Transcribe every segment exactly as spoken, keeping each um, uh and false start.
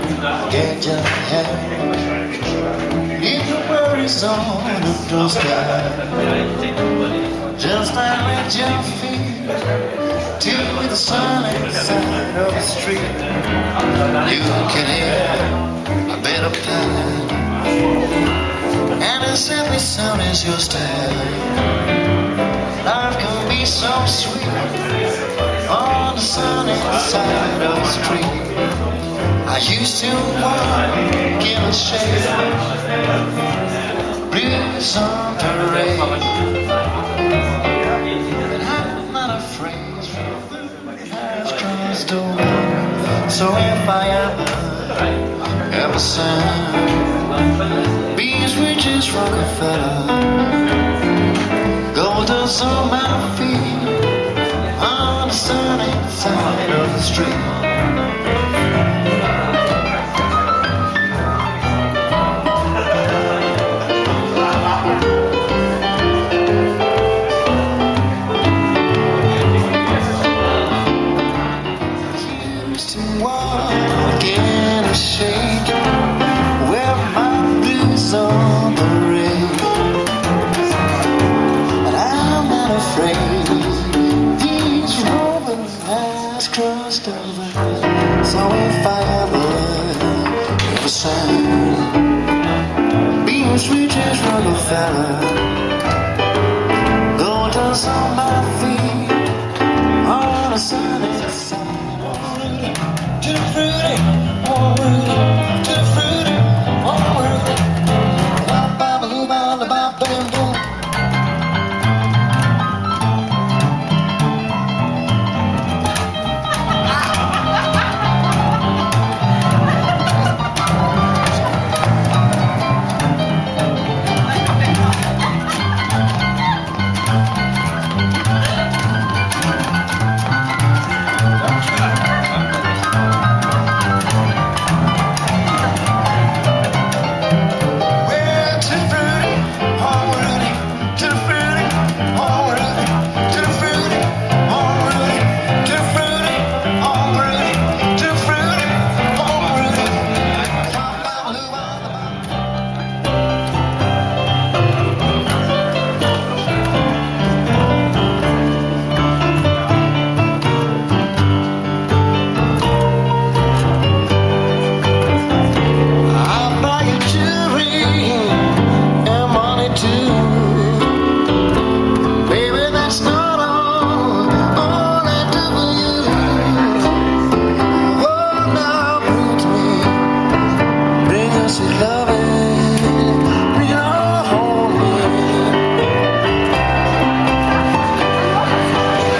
Get your head, leave your worries on the doorstep. Just direct your feet to the sunny side of the street. You can hear a bit of pain, and as every sound is your style. Life can be so sweet on the sunny side of the street. I used to walk in the shade, blues on parade, and I'm not afraid I've crossed over. So if I ever, ever sang be as rich as Rockefeller, gold dust on my feet on the sunny side of the street. Walk in the shade, wear my blues on parade, and I'm not afraid these roving has crossed over. So if I ever, ever sang be as rich as Rockefeller, gold dust on my feet on a sunny side. To the fruity, oh Rudy, to the fruity, oh Rudy. Ba ba ba ba ba ba ba ba.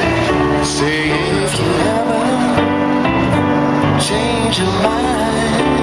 Change your mind.